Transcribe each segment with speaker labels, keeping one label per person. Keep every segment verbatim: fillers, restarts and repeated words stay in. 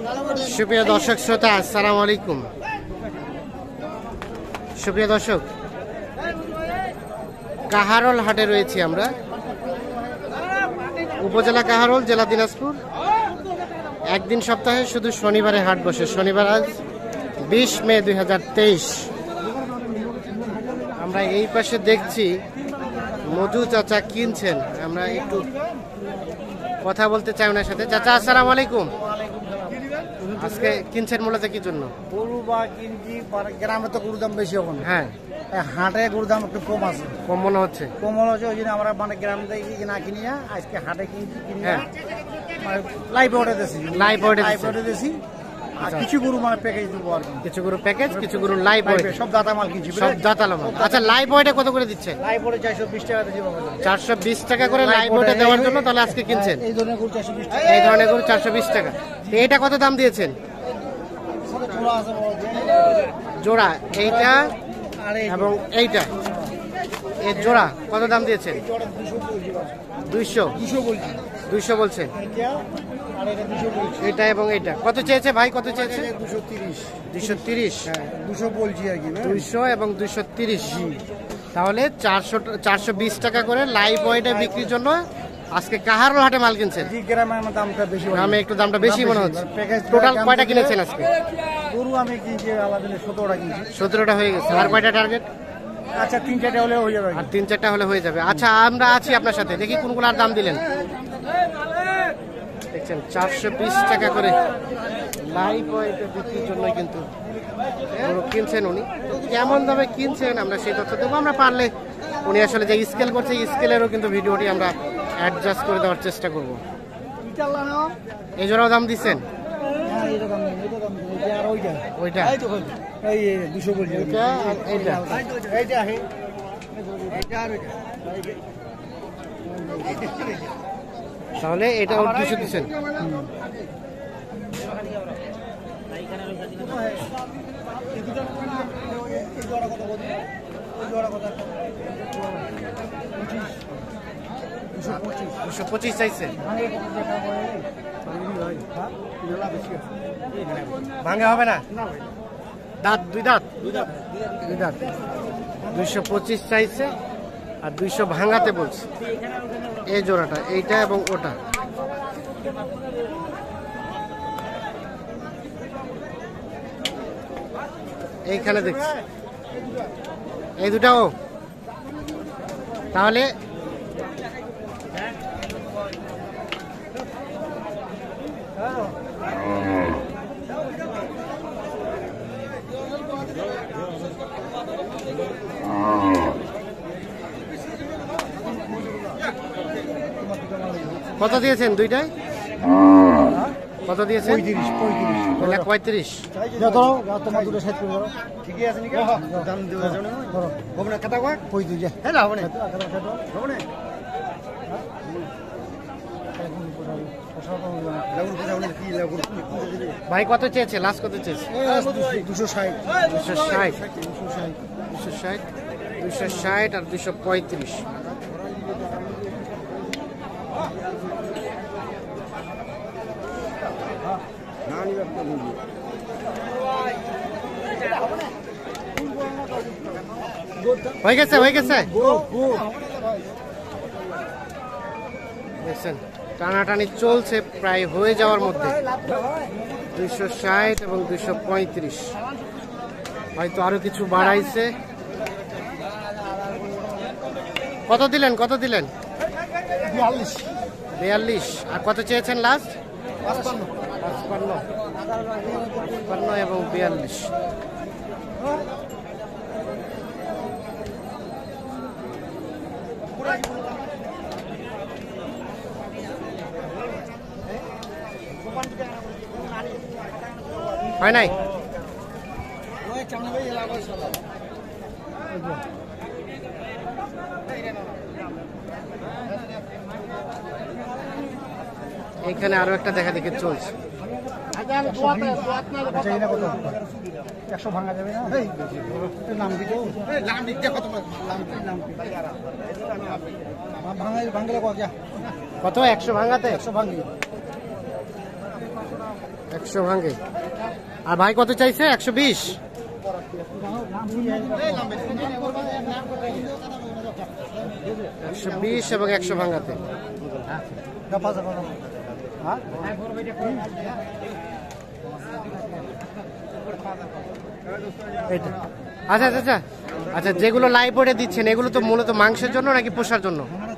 Speaker 1: সুপ্রিয় দর্শক শ্রোতা, আসসালামু আলাইকুম। সুপ্রিয় দর্শক, কাহারোল হাটে রয়েছি আমরা, উপজেলা কাহারোল, জেলা দিনাজপুর। একদিন সপ্তাহে শুধু শনিবারে হাট বসে। শনিবার আজ বিশ মে দুই হাজার তেইশ। আমরা এই পাশে দেখছি মধু চাচা কিনছেন। আমরা একটু কথা বলতে চাই ওনার সাথে। চাচা আসসালামু আলাইকুম। আজকে কিনছেন মূলত কি জন্য?
Speaker 2: গরু বা কিনছি, গ্রামে তো গরুর দাম বেশি এখন।
Speaker 1: হ্যাঁ,
Speaker 2: হাটে গরুর দাম একটু কম আছে,
Speaker 1: কম মনে হচ্ছে।
Speaker 2: কম মনে হচ্ছে, ওই জন্য আমরা মানে গ্রাম থেকে না কিনিয়া আজকে হাটে কিনছি। কিনিয়া মানে লাইভ অর্ডার দিয়েছি,
Speaker 1: লাইভ অর্ডার
Speaker 2: লাইভ অর্ডার দিয়েছি। আর কিছু গরু মানে প্যাকেজ দেবো আর কি।
Speaker 1: কিছু গরু প্যাকেজ, কিছু গরু লাইভ ওয়েট,
Speaker 2: সব দাতা মাল কিনছি,
Speaker 1: সব দাতালো মাল। আচ্ছা, লাইভ ওয়েটে কত করে দিচ্ছে?
Speaker 2: লাইভ অর্ডার চারশো বিশ টাকা দিয়েছি বাবা।
Speaker 1: চারশো বিশ টাকা করে লাইভ ওয়েটে দেওয়ার জন্য তাহলে আজকে কিনছেন
Speaker 2: এই ধরনের গরু চারশো বিশ টাকা।
Speaker 1: এই ধরনের গরু চারশো বিশ টাকা। তো এটা কত দাম দিয়েছেন জোড়া? এইটা এবং এইটা, এর জোড়া কত দাম দিয়েছেন? দুইশো দুইশো বলছেন। এটা এবং এটা কত চেয়েছে ভাই? কত চেয়েছে?
Speaker 2: দুশো তিরিশ
Speaker 1: দুইশো তিরিশ
Speaker 2: দুশো বলছি আর কি।
Speaker 1: দুইশো এবং দুইশো তিরিশ, তাহলে চারশো চারশো বিশ টাকা করে লাইভ ওয়েটে বিক্রির জন্য আজকে কাহারোল হাটে মাল কিনছেন।
Speaker 2: গ্রামে আমার দামটা বেশি,
Speaker 1: গ্রামে একটু দামটা বেশি মনে হচ্ছে। টোটাল কয়টা কিনেছেন আজকে?
Speaker 2: গরু আমি কিনছি আলাদা সতেরোটা কিনছি।
Speaker 1: সতেরোটা হয়ে গেছে। আর কয়টা টার্গেট?
Speaker 2: আচ্ছা, তিন চারটা হলে হয়ে যাবে।
Speaker 1: আর তিন চারটা হলে হয়ে যাবে। আচ্ছা, আমরা আছি আপনার সাথে। দেখি কোনগুলো আর দাম দিলেন। দেখছেন চারশো বিশ টাকা করে লাইভ ওয়েটে বিক্রির জন্য কিন্তু গরু কিনছেন উনি। কেমন দামে কিনছেন আমরা সেই তথ্য দেবো। আমরা পারলে উনি আসলে যে স্কেল করছে, স্কেলেরও কিন্তু ভিডিওটি আমরা অ্যাডজাস্ট করে দেওয়ার চেষ্টা করব। এই জোড়াও দাম দিচ্ছেন? ওইটা
Speaker 2: দুশো বলছি।
Speaker 1: তাহলে এটা দুশো দিচ্ছেন। দুশো পঁচিশ চাইছে। ভাঙা হবে না? দাঁত দুই দাঁত দুই দাঁত দুইশো পঁচিশ চাইছে আর দুইশো ভাঙাতে বলছে। এই জোড়াটা, এইটা এবং ওটা। এইখানে দেখছি এই দুটাও। তাহলে কত দিয়েছেন দুইটায়? কত দিয়েছেন?
Speaker 2: পঁয়ত্রিশ পঁয়ত্রিশ
Speaker 1: পঁয়ত্রিশ।
Speaker 2: ঠিকই আছে নাকি? দাম দেওয়া যাবে না খাতা কয় পঁয়ত্রিশ। হ্যাঁ, হবে না হবে না।
Speaker 1: ভাই কত চেয়েছে? লাস্ট কত চেয়েছে?
Speaker 2: দুশো ষাট
Speaker 1: দুশো ষাট দুশো ষাট দুশো ষাট দুশো ষাট আর দুশো পঁয়ত্রিশ। হয়ে গেছে হয়ে গেছে দেখছেন টানাটানি চলছে, প্রায় হয়ে যাওয়ার মধ্যে। দুইশো ষাট এবং দুইশো পঁয়ত্রিশ, হয়তো আরো কিছু বাড়াইছে। কত দিলেন? কত দিলেন?
Speaker 2: বিয়াল্লিশ
Speaker 1: বিয়াল্লিশ। আর কত চেয়েছেন লাস্ট? পাঁচপান্ন পাঁচপান্ন এবং বিয়াল্লিশ। হয় নাই? এইখানে আরো একটা দেখা দেখে চলছে।
Speaker 2: একশো ভাঙা যাবে না? নাম দিতে নাম দিতে কত ভাঙাই ভাঙলে
Speaker 1: কত? একশো ভাঙাতে?
Speaker 2: একশো ভাঙি
Speaker 1: একশো ভাঙে। আর ভাই কত চাইছে? একশো বিশ। একশো বিশ এবং একশো ভাঙাতে। আচ্ছা আচ্ছা আচ্ছা আচ্ছা, যেগুলো লাইভ ওয়েটে দিচ্ছেন এগুলো তো মূলত মাংসের জন্য নাকি পোষার জন্য?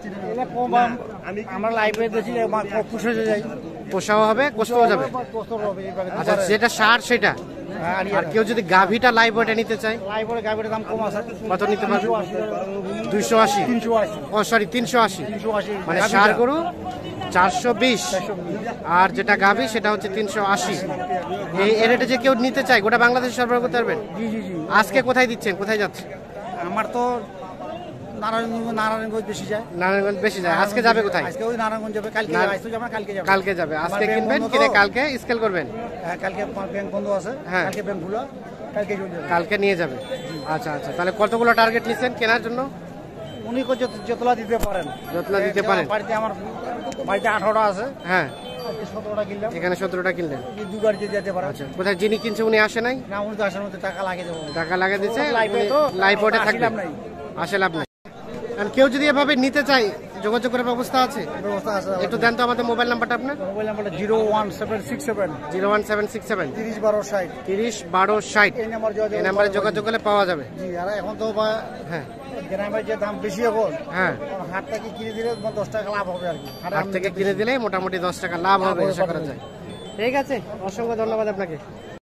Speaker 2: আমরা লাইব্রেরি দেখি পুষে যাই,
Speaker 1: পোষাও হবে, কোষাও যাবে। আচ্ছা, যেটা সার সেটা। আর কেউ যদি গাভীটা লাইভ ওয়েটে নিতে চায়,
Speaker 2: লাইব্রেরি গাভীর দাম কম আছে,
Speaker 1: কত নিতে পারবে? দুইশো আশি।
Speaker 2: তিনশো আশি।
Speaker 1: ও সরি, তিনশো আশি।
Speaker 2: তিনশো আশি
Speaker 1: মানে সার গরু চারশো বিশ, আর যেটা গাভী সেটা হচ্ছে তিনশো আশি। এই এর রেটে যে কেউ নিতে চায় গোটা বাংলাদেশ সরবরাহ করতে পারবেন?
Speaker 2: জি জি জি।
Speaker 1: আজকে কোথায় দিচ্ছেন, কোথায় যাচ্ছে?
Speaker 2: আমার তো নারায়ণগঞ্জ নারায়ণগঞ্জ বেশি যায়।
Speaker 1: নারায়ণগঞ্জ বেশি যায়। আজকে যাবে কোথায়?
Speaker 2: আজকে ওই নারায়ণগঞ্জ যাবে, কালকে
Speaker 1: না-
Speaker 2: আজকে যাবে, কালকে যাবে।
Speaker 1: কালকে যাবে। আজকে
Speaker 2: আমার
Speaker 1: কিনবেন,
Speaker 2: ব্যাংক
Speaker 1: কিনে
Speaker 2: বন্ধ তো।
Speaker 1: কালকে স্কেল করবেন।
Speaker 2: হ্যাঁ, কালকে আমার ব্যাংক বন্ধ আছে।
Speaker 1: হ্যাঁ।
Speaker 2: কালকে ব্যাংক খুলে কালকে চলে যাবে।
Speaker 1: কালকে নিয়ে যাবে। আচ্ছা আচ্ছা, তাহলে কতগুলো টার্গেট নিচ্ছেন কেনার জন্য?
Speaker 2: উনি যত- যতলা দিতে পারেন।
Speaker 1: যতলা দিতে পারেন।
Speaker 2: বাড়িতে আমার বাড়িতে আঠারোটা আছে,
Speaker 1: হ্যাঁ,
Speaker 2: আজকে সতেরোটা কিনলাম।
Speaker 1: এখানে সতেরোটা কিনলেন।
Speaker 2: এই দু গাড়িতে যেতে পারেন।
Speaker 1: আচ্ছা, কোথায় যিনি কিনছে উনি আসে নাই?
Speaker 2: না, উনি তো আসার মধ্যে টাকা লাগে দেবো।
Speaker 1: টাকা লাগিয়ে দিচ্ছে,
Speaker 2: লাইভে তো
Speaker 1: লাইভ বোর্ডে
Speaker 2: আসিলাম
Speaker 1: থাকবেন,
Speaker 2: নাই।
Speaker 1: আসে লাভ নাই। আর কেউ যদি এভাবে নিতে চায় যোগাযোগ করার ব্যবস্থা আছে?
Speaker 2: ব্যবস্থা আছে।
Speaker 1: একটু দেন তো আমাদের মোবাইল নাম্বারটা আপনার।
Speaker 2: মোবাইল নাম্বারটা zero one seven six seven
Speaker 1: zero one seven six seven
Speaker 2: তিরিশ বারো ষাট।
Speaker 1: তিরিশ বারো ষাট।
Speaker 2: এই নাম্বার যোগাযোগ
Speaker 1: এই নাম্বারে যোগাযোগ করলে পাওয়া যাবে।
Speaker 2: জি। আর এখন তো বা
Speaker 1: হ্যাঁ
Speaker 2: গ্রামের যে দাম বেশি এখন,
Speaker 1: হ্যাঁ,
Speaker 2: হাট থেকে কিনে দিলে তোমার দশ টাকা লাভ হবে আর কি।
Speaker 1: হাট থেকে কিনে দিলে মোটামুটি দশ টাকা লাভ হবে আশা করা যায়। ঠিক আছে, অসংখ্য ধন্যবাদ আপনাকে।